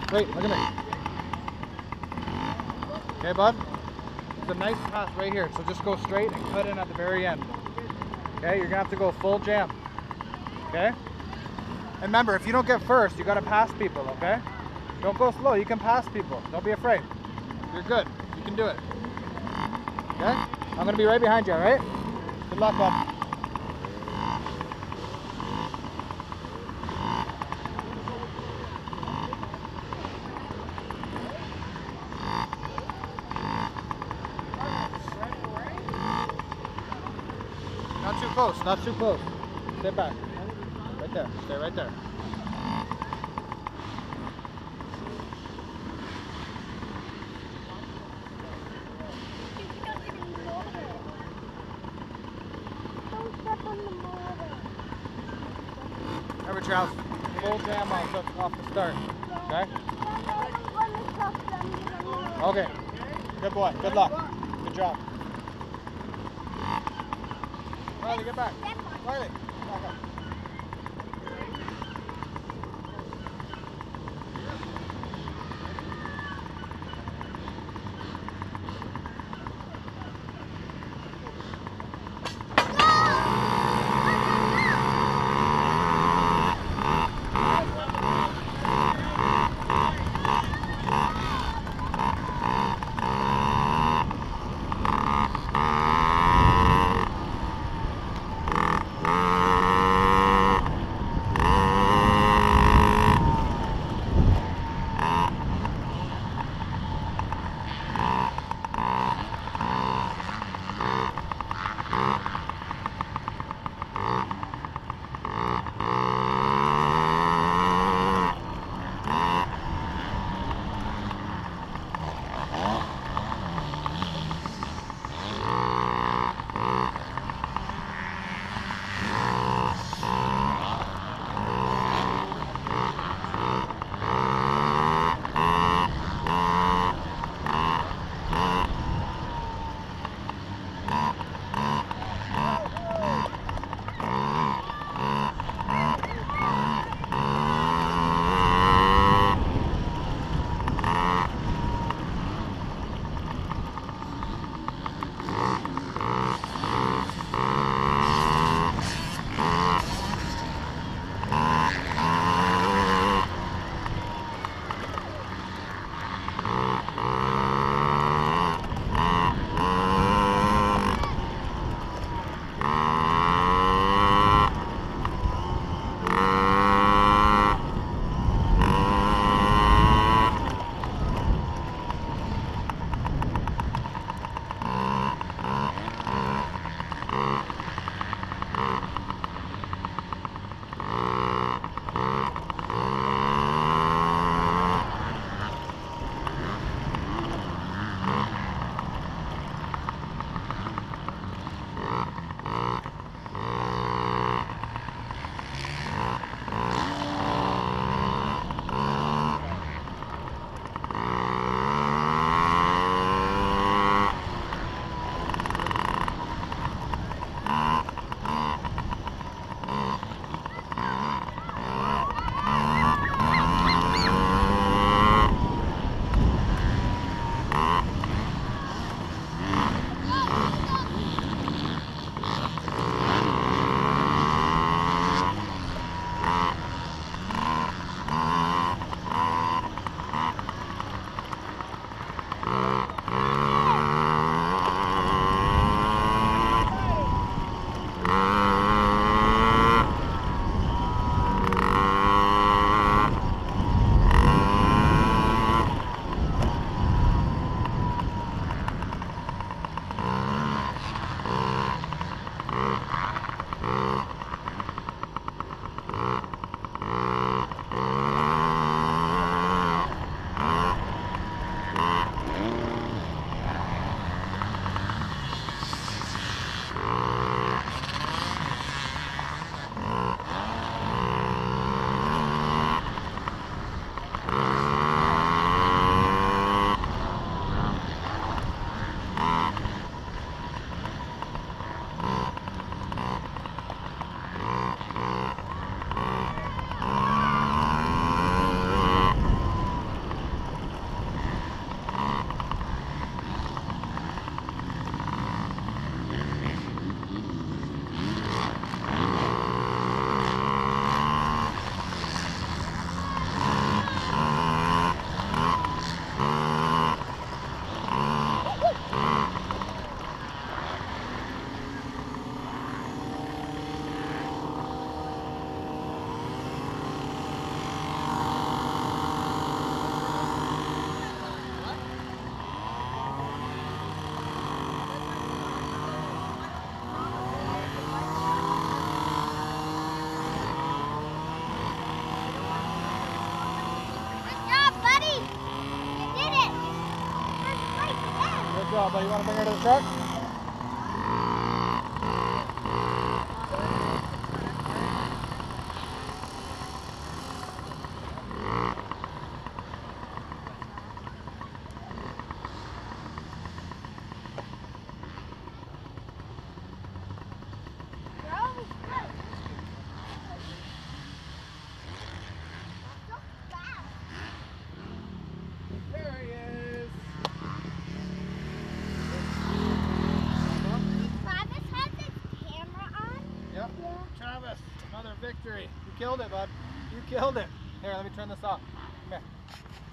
Wait, look at me. Okay, bud? It's a nice path right here, so just go straight and cut in at the very end. Okay, you're gonna have to go full jam. Okay? And remember, if you don't get first, you gotta pass people, okay? Don't go slow, you can pass people. Don't be afraid. You're good. You can do it. Okay? I'm gonna be right behind you, alright? Good luck, bud. Not too close, not too close. Stay back. Right there. Stay right there. Remember, Charles, full jam off the start. Okay? Okay. Good boy. Good luck. Good job. Riley, get back. Riley, back up. job, buddy. You want to bring her to the truck? There he is. Travis has his camera on? Yep. Yeah. Travis, another victory. You killed it, bud. You killed it. Here, let me turn this off. Come here.